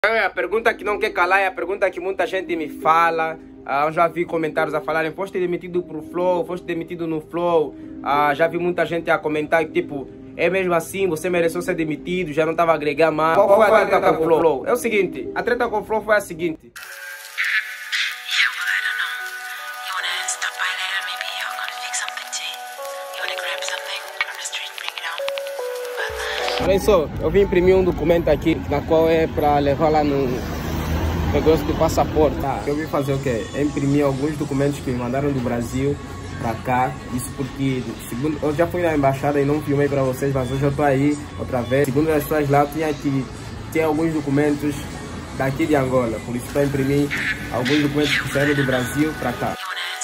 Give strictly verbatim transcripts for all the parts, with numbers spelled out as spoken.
É a pergunta que não quer calar, é a pergunta que muita gente me fala. Ah, eu já vi comentários a falarem: foste demitido pro Flow, foste demitido no Flow. Ah, já vi muita gente a comentar que tipo, é mesmo assim, você mereceu ser demitido, já não estava a agregar mais. Qual foi a treta com o Flow? É o seguinte, a treta com o Flow foi a seguinte. Olha só, eu vim imprimir um documento aqui, na qual é para levar lá no negócio do passaporte. Tá? Eu vim fazer o quê? É imprimir alguns documentos que me mandaram do Brasil para cá. Isso porque, segundo, eu já fui na embaixada e não filmei para vocês, mas hoje eu tô aí outra vez. Segundo as pessoas lá, eu tinha que ter alguns documentos daqui de Angola. Por isso estou a imprimir alguns documentos que saíram do Brasil para cá.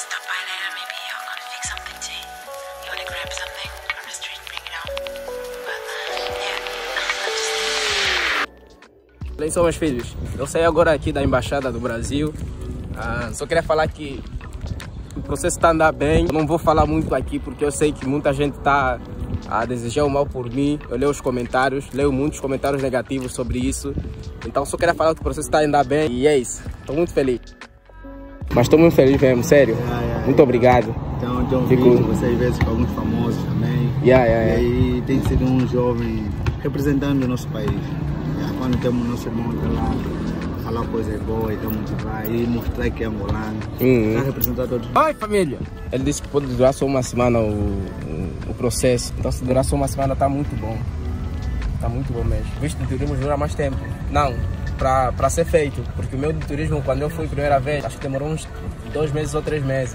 Bem, são meus filhos, eu saí agora aqui da Embaixada do Brasil. Ah, só queria falar que o processo está andando bem. Eu não vou falar muito aqui porque eu sei que muita gente está a desejar o mal por mim. Eu leio os comentários, leio muitos comentários negativos sobre isso. Então só queria falar que o processo está andando bem e é isso. Estou muito feliz. Mas estou muito feliz mesmo, sério. Yeah, yeah, muito yeah. obrigado. Então, tem um Fico... vídeo, vocês vezes com alguns famosos também. Yeah, yeah, yeah. E aí tem sido um jovem representando o nosso país. Quando temos o nosso irmão lá, falar coisas boas, então motivar e mostrar que é angolano, uhum. Para representar todos. Oi, família! Ele disse que pode durar só uma semana o, o, o processo, então se durar só uma semana tá muito bom. Tá muito bom mesmo. O visto de turismo dura mais tempo. Não, pra, pra ser feito, porque o meu de turismo, quando eu fui a primeira vez, acho que demorou uns dois meses ou três meses.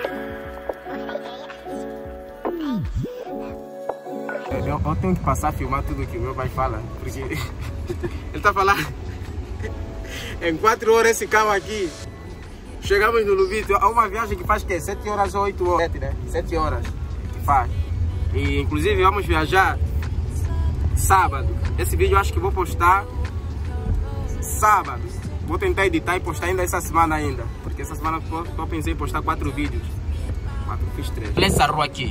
Eu, eu tenho que passar a filmar tudo que o meu pai fala, porque ele está falando em quatro horas esse carro aqui. Chegamos no Lubito, há uma viagem que faz que sete horas ou oito horas, sete, né? sete horas que faz. E inclusive vamos viajar sábado. Esse vídeo eu acho que vou postar sábado. Vou tentar editar e postar ainda essa semana ainda, porque essa semana eu, eu pensei em postar quatro vídeos. Quatro, fiz três. Olha essa rua aqui.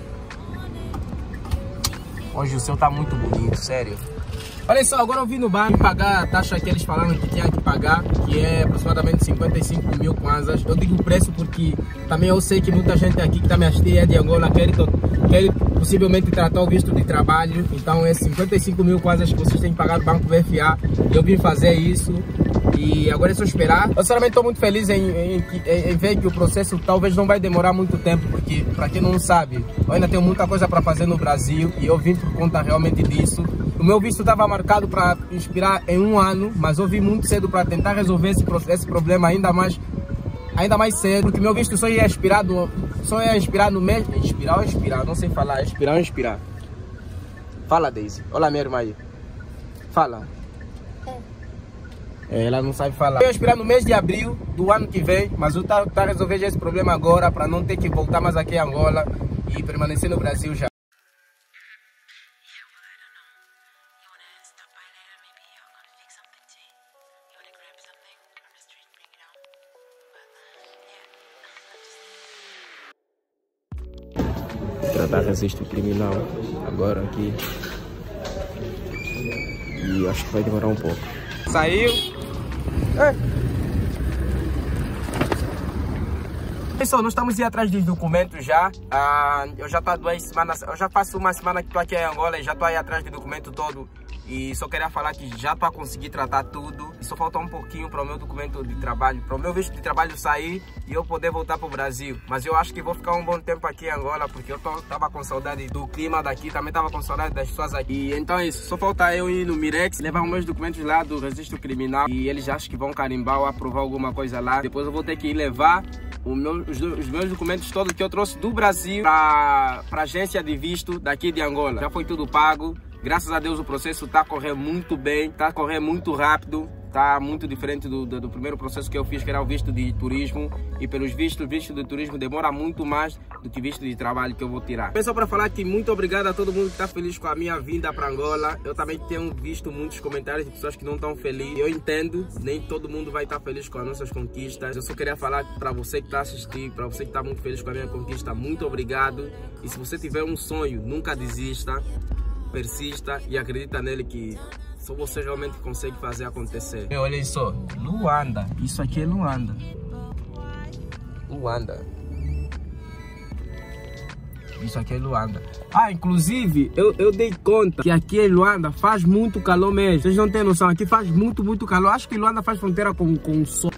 Hoje o céu tá muito bonito, sério. Olha só, agora eu vim no banco pagar a taxa que eles falaram que tinha que pagar, que é aproximadamente cinquenta e cinco mil kwanzas. Eu digo o preço porque também eu sei que muita gente aqui que está me assistindo é de Angola, quer, quer possivelmente tratar o visto de trabalho. Então é cinquenta e cinco mil kwanzas que vocês têm que pagar do Banco B F A. Eu vim fazer isso e agora é só esperar. Eu sinceramente estou muito feliz em, em, em, em ver que o processo talvez não vai demorar muito tempo, porque para quem não sabe, eu ainda tenho muita coisa para fazer no Brasil e eu vim por conta realmente disso. O meu visto estava marcado para expirar em um ano, mas eu vim muito cedo para tentar resolver esse, esse problema ainda mais, ainda mais cedo, porque meu visto só ia expirar, do, só ia expirar no mês. Expirar ou expirar? Não sei falar. Expirar ou expirar? Fala, Daisy. Olha a minha irmã aí. Fala. É, ela não sabe falar. Eu ia expirar no mês de abril do ano que vem, mas eu tá, tá resolvendo esse problema agora para não ter que voltar mais aqui em Angola e permanecer no Brasil já. Tratar registro criminal agora aqui e acho que vai demorar um pouco. Saiu. É. Pessoal, nós estamos indo atrás dos documentos já. Ah, eu já tô há duas semanas, eu já faço uma semana que estou aqui em Angola e já estou aí atrás do documento todo. E só queria falar que já estou a conseguir tratar tudo. E só falta um pouquinho para o meu documento de trabalho, para o meu visto de trabalho sair e eu poder voltar para o Brasil. Mas eu acho que vou ficar um bom tempo aqui em Angola, porque eu tô, tava com saudade do clima daqui, também tava com saudade das pessoas aqui. E então é isso, só falta eu ir no Mirex, levar os meus documentos lá do registro criminal e eles acham que vão carimbar ou aprovar alguma coisa lá. Depois eu vou ter que ir levar o meu, os, os meus documentos todos que eu trouxe do Brasil para a agência de visto daqui de Angola. Já foi tudo pago. Graças a Deus o processo está correndo muito bem, está correndo muito rápido, está muito diferente do, do, do primeiro processo que eu fiz, que era o visto de turismo. E pelos vistos, visto de turismo demora muito mais do que visto de trabalho que eu vou tirar. Só para falar que muito obrigado a todo mundo que está feliz com a minha vinda para Angola. Eu também tenho visto muitos comentários de pessoas que não estão felizes. Eu entendo, nem todo mundo vai estar feliz com as nossas conquistas. Eu só queria falar para você que está assistindo, para você que está muito feliz com a minha conquista, muito obrigado. E se você tiver um sonho, nunca desista. Persista e acredita nele que Só você realmente consegue fazer acontecer. E olha só, Luanda. Isso aqui é Luanda. Luanda. Isso aqui é Luanda. Ah, inclusive, eu, eu dei conta que aqui em Luanda faz muito calor mesmo. Vocês não têm noção, aqui faz muito, muito calor. Acho que Luanda faz fronteira com, com o sol.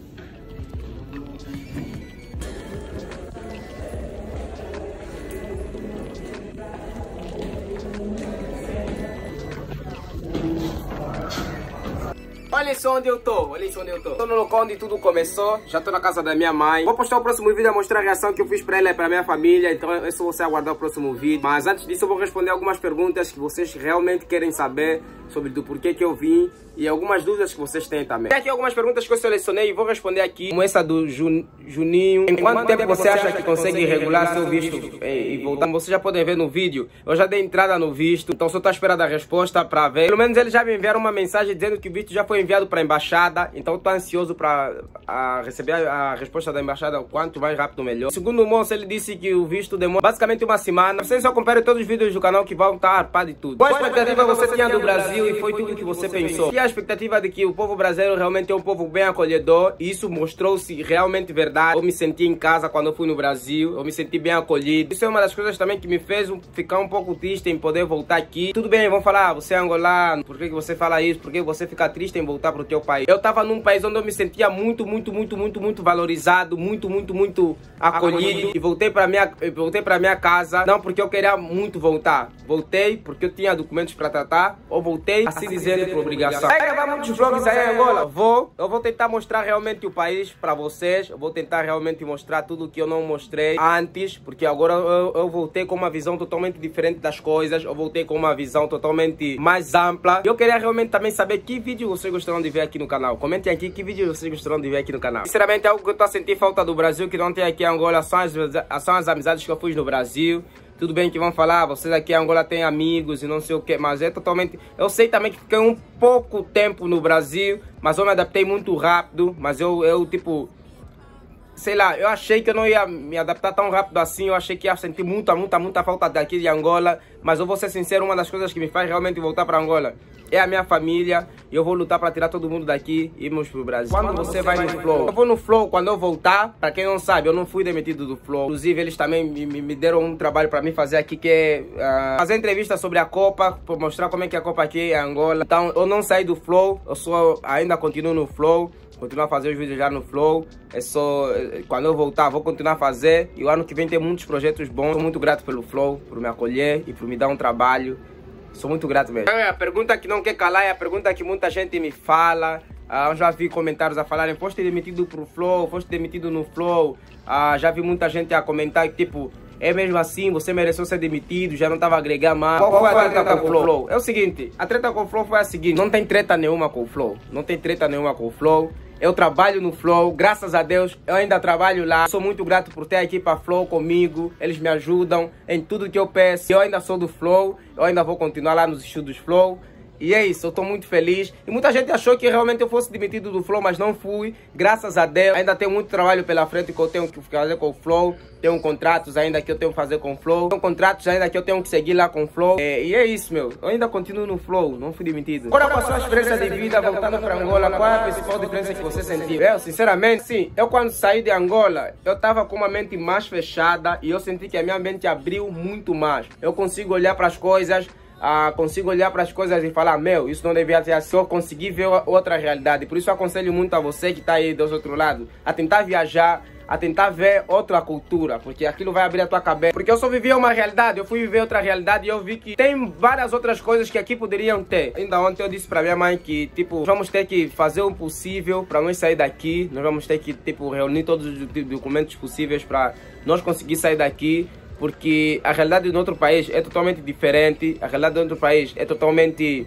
Olha só onde eu tô, olha só onde eu tô. Tô no local onde tudo começou, já tô na casa da minha mãe. Vou postar o próximo vídeo a mostrar a reação que eu fiz pra ela e pra minha família. Então é só você aguardar o próximo vídeo. Mas antes disso eu vou responder algumas perguntas que vocês realmente querem saber sobre do porquê que eu vim e algumas dúvidas que vocês têm também. Tem aqui algumas perguntas que eu selecionei e vou responder aqui. Como essa do Jun, Juninho. Em quanto tempo você acha que consegue regular seu visto e, e voltar? Vocês já podem ver no vídeo. Eu já dei entrada no visto, então só tô esperando a resposta pra ver. Pelo menos eles já me enviaram uma mensagem dizendo que o visto já foi enviado para a embaixada, então eu tô ansioso para receber a, a resposta da embaixada o quanto mais rápido melhor. Segundo o moço, ele disse que o visto demora basicamente uma semana. Vocês só acompanham todos os vídeos do canal que vão estar arpados de tudo. Qual a expectativa você tinha do Brasil e foi tudo que você pensou? E a expectativa de que o povo brasileiro realmente é um povo bem acolhedor, e isso mostrou-se realmente verdade. Eu me senti em casa quando eu fui no Brasil, eu me senti bem acolhido. Isso é uma das coisas também que me fez ficar um pouco triste em poder voltar aqui. Tudo bem, vão falar, ah, você é angolano, por que você fala isso? Por que você fica triste em voltar pro teu país? Eu tava num país onde eu me sentia muito, muito, muito, muito, muito valorizado, muito, muito, muito acolhido, e voltei pra minha, voltei pra minha casa, não porque eu queria muito voltar, voltei porque eu tinha documentos pra tratar, ou voltei assim dizendo por obrigação. Vai gravar muitos vlogs aí em Angola? Vou, eu vou tentar mostrar realmente o país pra vocês, eu vou tentar realmente mostrar tudo que eu não mostrei antes, porque agora eu, eu voltei com uma visão totalmente diferente das coisas, eu voltei com uma visão totalmente mais ampla. Eu queria realmente também saber que vídeo vocês gostaram de ver aqui no canal. Comentem aqui que vídeo vocês gostaram de ver aqui no canal. Sinceramente é algo que eu tô a sentir falta do Brasil, que não tem aqui em Angola, são as, são as amizades que eu fiz no Brasil. Tudo bem que vão falar, vocês aqui em Angola têm amigos e não sei o que, mas é totalmente... Eu sei também que fiquei um pouco tempo no Brasil, mas eu me adaptei muito rápido, mas eu, eu tipo... Sei lá, eu achei que eu não ia me adaptar tão rápido assim, eu achei que ia sentir muita, muita, muita falta daqui de Angola, mas eu vou ser sincero, uma das coisas que me faz realmente voltar para Angola é a minha família, e eu vou lutar para tirar todo mundo daqui e irmos pro Brasil. Quando você vai no Flow? Eu vou no Flow quando eu voltar, para quem não sabe, eu não fui demitido do Flow, inclusive eles também me, me deram um trabalho para mim fazer aqui, que é uh, fazer entrevista sobre a Copa, para mostrar como é que é a Copa aqui em Angola. Então eu não saí do Flow, eu só ainda continuo no Flow. Continuar a fazer os vídeos já no Flow. É só, quando eu voltar, vou continuar a fazer. E o ano que vem tem muitos projetos bons. Sou muito grato pelo Flow, por me acolher e por me dar um trabalho. Sou muito grato mesmo. A pergunta que não quer calar é a pergunta que muita gente me fala. Ah, eu já vi comentários a falarem: foste demitido pro Flow, foste demitido no Flow. Ah, já vi muita gente a comentar que tipo, é mesmo assim, você mereceu ser demitido, já não estava a agregar mais. Qual, Qual foi a treta, treta com o Flow? Flow? É o seguinte, a treta com o Flow foi a seguinte: não tem treta nenhuma com o Flow. Não tem treta nenhuma com o Flow. Eu trabalho no Flow, graças a Deus, eu ainda trabalho lá. Sou muito grato por ter a equipa Flow comigo. Eles me ajudam em tudo que eu peço. Eu ainda sou do Flow, eu ainda vou continuar lá nos estudos Flow. E é isso, eu tô muito feliz. E muita gente achou que realmente eu fosse demitido do Flow, mas não fui. Graças a Deus, ainda tenho muito trabalho pela frente que eu tenho que fazer com o Flow. Tenho contratos ainda que eu tenho que fazer com o Flow. Tenho contratos ainda que eu tenho que seguir lá com o Flow. É, e é isso, meu. Eu ainda continuo no Flow, não fui demitido. Qual a sua experiência de vida voltando para Angola? Qual é a principal diferença que você sentiu? Eu, sinceramente, sim. Eu quando saí de Angola, eu tava com uma mente mais fechada e eu senti que a minha mente abriu muito mais. Eu consigo olhar para as coisas... Ah, consigo olhar para as coisas e falar: meu, isso não devia ser assim. Eu consegui ver outra realidade. Por isso eu aconselho muito a você que está aí do outro lado a tentar viajar, a tentar ver outra cultura, porque aquilo vai abrir a tua cabeça. Porque eu só vivia uma realidade, eu fui viver outra realidade e eu vi que tem várias outras coisas que aqui poderiam ter. Ainda ontem eu disse para minha mãe que, tipo, vamos ter que fazer o possível para nós sair daqui. Nós vamos ter que, tipo, reunir todos os documentos possíveis para nós conseguir sair daqui. Porque a realidade do outro país é totalmente diferente, a realidade do outro país é totalmente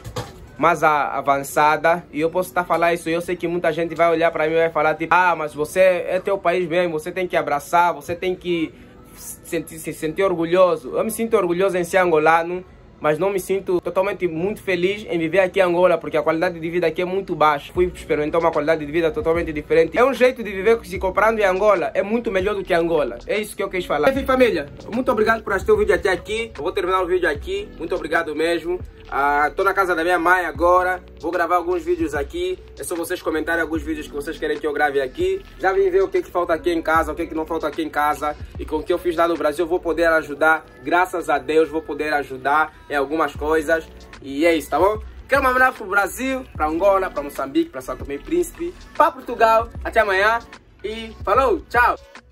mais a, avançada. E eu posso estar a falar isso, e eu sei que muita gente vai olhar para mim e vai falar tipo: ah, mas você é teu país mesmo, você tem que abraçar, você tem que sentir, se sentir orgulhoso. Eu me sinto orgulhoso em ser angolano, mas não me sinto totalmente muito feliz em viver aqui em Angola, porque a qualidade de vida aqui é muito baixa. Fui experimentar uma qualidade de vida totalmente diferente. É um jeito de viver que, se comparando em Angola, é muito melhor do que Angola. É isso que eu quis falar. Enfim, família, muito obrigado por assistir o vídeo até aqui. Eu vou terminar o vídeo aqui. Muito obrigado mesmo. Ah, tô na casa da minha mãe agora. Vou gravar alguns vídeos aqui. É só vocês comentarem alguns vídeos que vocês querem que eu grave aqui. Já vim ver o que, que falta aqui em casa, o que, que não falta aqui em casa. E com o que eu fiz lá no Brasil, eu vou poder ajudar. Graças a Deus, vou poder ajudar em algumas coisas. E é isso, tá bom? Quero um abraço pro Brasil, pra Angola, pra Moçambique, pra São Tomé e Príncipe, pra Portugal. Até amanhã e falou, tchau!